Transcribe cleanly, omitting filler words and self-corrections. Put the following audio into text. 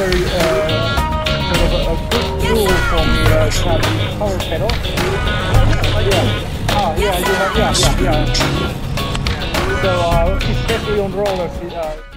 very sort of a good rule for me to have the power pedal. Yeah. Ah, yeah, you have, yeah. So especially on rollers.